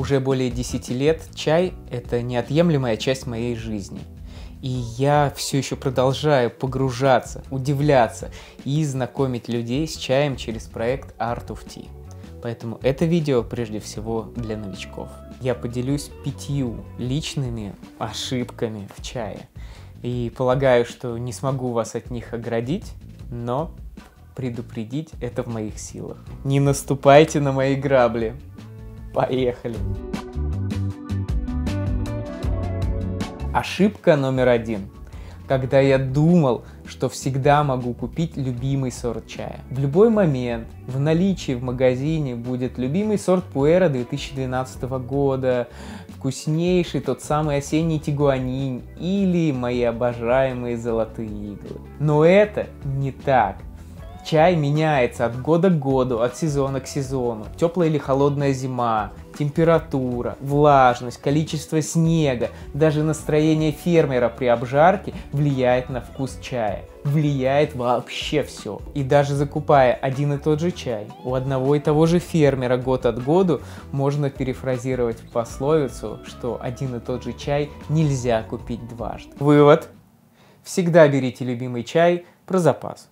Уже более 10 лет чай – это неотъемлемая часть моей жизни. И я все еще продолжаю погружаться, удивляться и знакомить людей с чаем через проект Art of Tea. Поэтому это видео прежде всего для новичков. Я поделюсь 5 личными ошибками в чае. И полагаю, что не смогу вас от них оградить, но предупредить это в моих силах. Не наступайте на мои грабли. Поехали! Ошибка номер 1. Когда я думал, что всегда могу купить любимый сорт чая. В любой момент в наличии в магазине будет любимый сорт Пуэра 2012 года, вкуснейший тот самый осенний тигуанин или мои обожаемые золотые иглы. Но это не так. Чай меняется от года к году, от сезона к сезону. Теплая или холодная зима, температура, влажность, количество снега, даже настроение фермера при обжарке влияет на вкус чая. Влияет вообще все. И даже закупая один и тот же чай у одного и того же фермера год от года, можно перефразировать пословицу, что один и тот же чай нельзя купить дважды. Вывод. Всегда берите любимый чай про запас.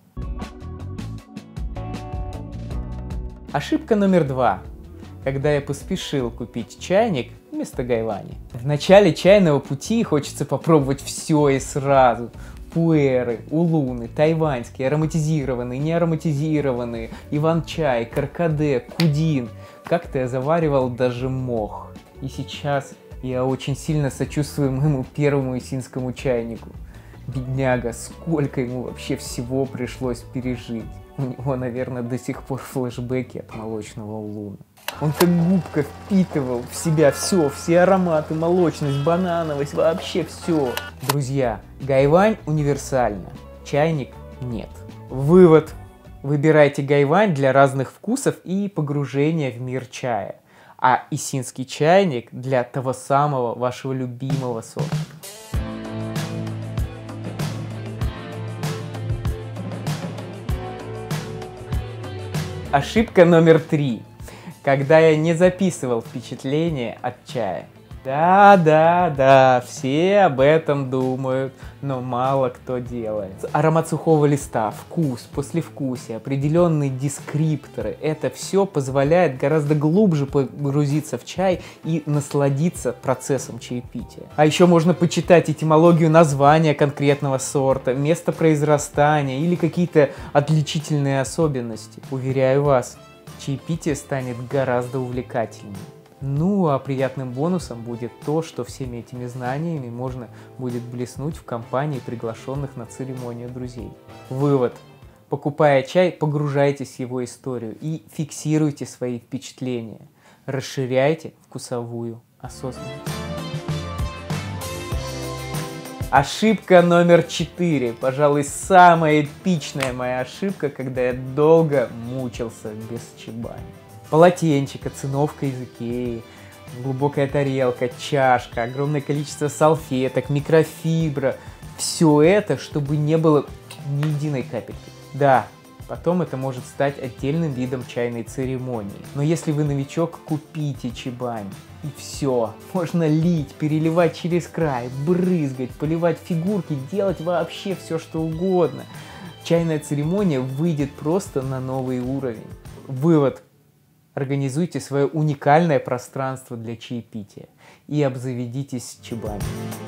Ошибка номер 2. Когда я поспешил купить чайник вместо гайвани. В начале чайного пути хочется попробовать все и сразу. Пуэры, улуны, тайваньские, ароматизированные, неароматизированные, иван-чай, каркаде, кудин. Как-то я заваривал даже мох. И сейчас я очень сильно сочувствую моему первому исинскому чайнику. Бедняга, сколько ему вообще всего пришлось пережить. У него, наверное, до сих пор флешбеки от молочного улуна. Он как губка впитывал в себя все ароматы, молочность, банановость, вообще все. Друзья, гайвань универсальна, чайник нет. Вывод. Выбирайте гайвань для разных вкусов и погружения в мир чая. А исинский чайник для того самого вашего любимого сорта. Ошибка номер 3. Когда я не записывал впечатления от чая. Да, все об этом думают, но мало кто делает. Аромат сухого листа, вкус, послевкусие, определенные дескрипторы. Это все позволяет гораздо глубже погрузиться в чай и насладиться процессом чаепития. А еще можно почитать этимологию названия конкретного сорта, место произрастания или какие-то отличительные особенности. Уверяю вас, чаепитие станет гораздо увлекательнее. Ну, а приятным бонусом будет то, что всеми этими знаниями можно будет блеснуть в компании приглашенных на церемонию друзей. Вывод. Покупая чай, погружайтесь в его историю и фиксируйте свои впечатления. Расширяйте вкусовую осознанность. Ошибка номер 4. Пожалуй, самая эпичная моя ошибка, когда я долго мучился без чибани. Полотенчик, циновка из Икеи, глубокая тарелка, чашка, огромное количество салфеток, микрофибра. Все это, чтобы не было ни единой капельки. Да, потом это может стать отдельным видом чайной церемонии. Но если вы новичок, купите чибань. И все. Можно лить, переливать через край, брызгать, поливать фигурки, делать вообще все, что угодно. Чайная церемония выйдет просто на новый уровень. Вывод. Организуйте свое уникальное пространство для чаепития и обзаведитесь чибани.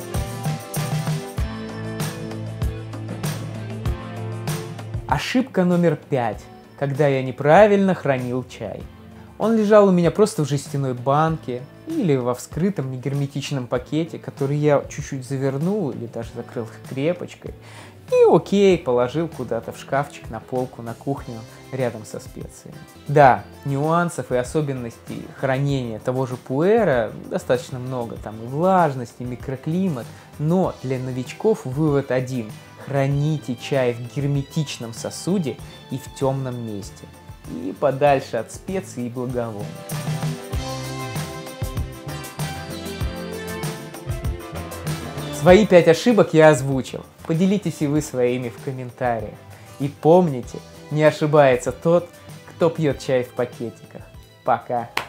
Ошибка номер 5. Когда я неправильно хранил чай. Он лежал у меня просто в жестяной банке или во вскрытом негерметичном пакете, который я чуть-чуть завернул или даже закрыл крепочкой. И окей, положил куда-то в шкафчик, на полку, на кухню, рядом со специями. Да, нюансов и особенностей хранения того же пуэра достаточно много. Там и влажность, и микроклимат. Но для новичков вывод один. Храните чай в герметичном сосуде и в темном месте. И подальше от специй и благовоний. Свои 5 ошибок я озвучил. Поделитесь и вы своими в комментариях. И помните, не ошибается тот, кто пьет чай в пакетиках. Пока!